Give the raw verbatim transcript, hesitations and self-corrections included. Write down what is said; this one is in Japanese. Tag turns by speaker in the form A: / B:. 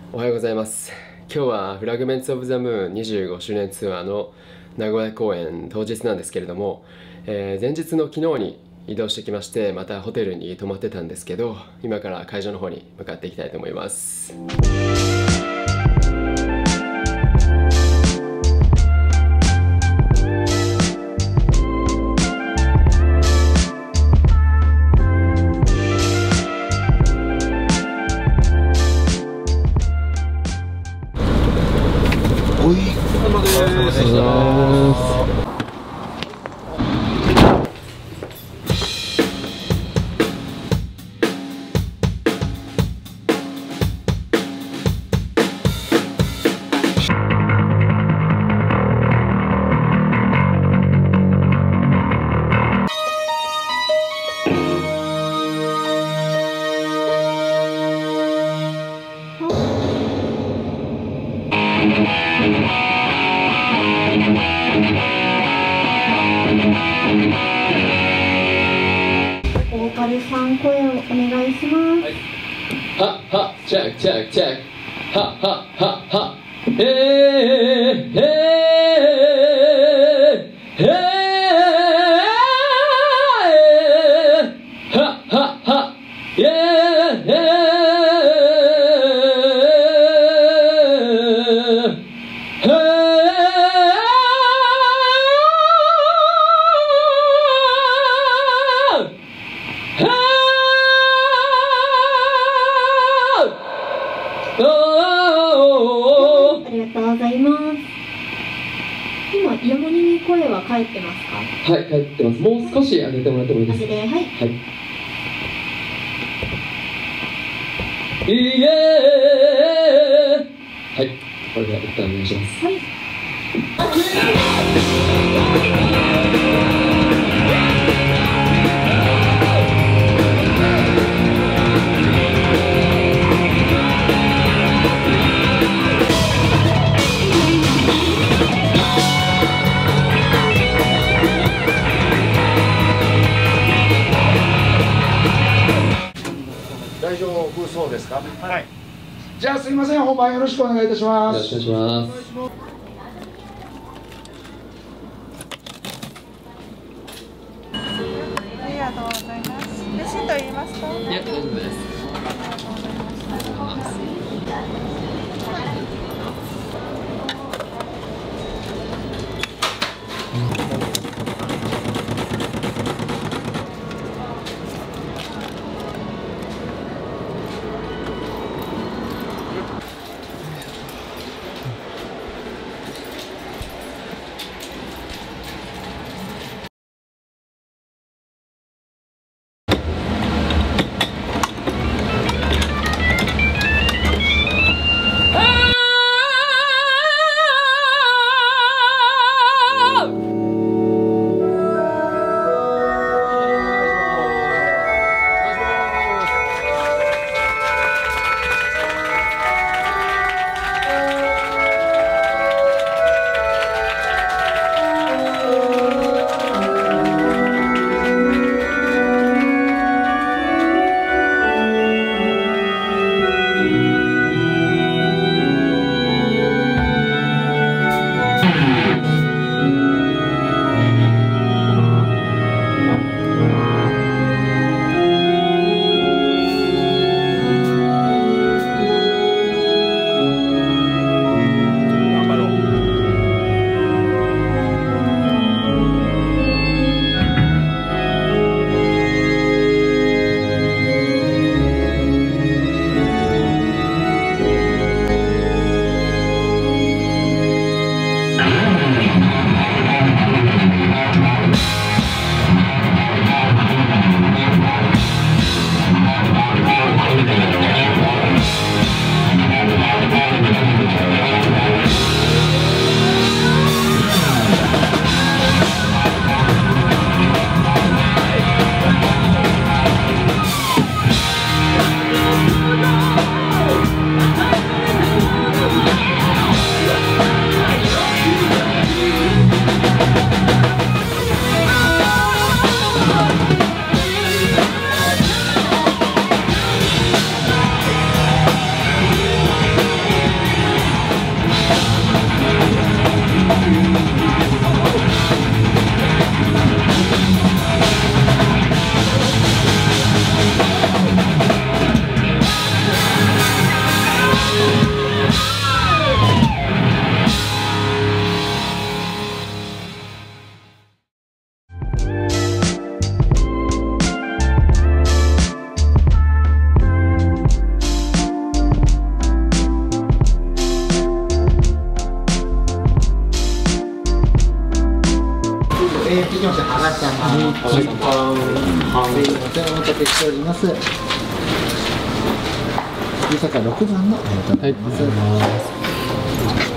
A: おはようございます。今日はフラグメンツ・オブ・ザ・ムーンにじゅうごしゅうねんツアーの名古屋公演当日なんですけれども、えー前日の昨日に移動してきまして、またホテルに泊まってたんですけど、今から会場の方に向かっていきたいと思います。
B: おい、お疲れ様でした。
C: ボーカルさん、声をお願いします。
A: はっはっチェックチェックチェックはっはっはっはえーえーえーはっはっはえーえー
C: ありがとうございます。今、イヤモニに声は返ってますか？
A: はい、帰ってます。もう少し上げてもらってもいいですか？
C: で、はい。
A: はい。いえーはい、これでは一旦お願いします。
C: はい。
B: 大丈夫そうですか。はい。じゃあすいません、本番よろしくお願いいたしま
A: よろし
B: す。
A: くお願いします。
D: ありがとうございます。レシート言いますか？
A: いや、大丈夫です。
E: えー、続きまして、羽賀様。はい、すいません、お待たせしております。ゆさかろくばんのありがとうございます。